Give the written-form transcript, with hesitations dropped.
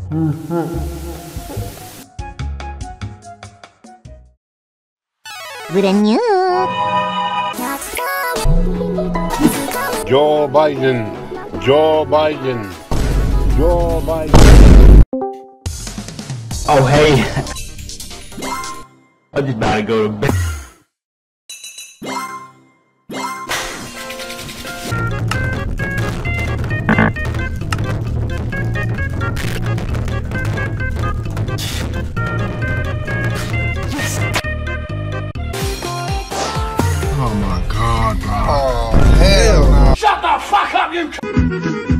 Brand new. Joe Biden, Joe Biden, Joe Biden. Oh hey, I just about to go to bed. Oh my God, bro. Oh hell no. Shut the fuck up, you.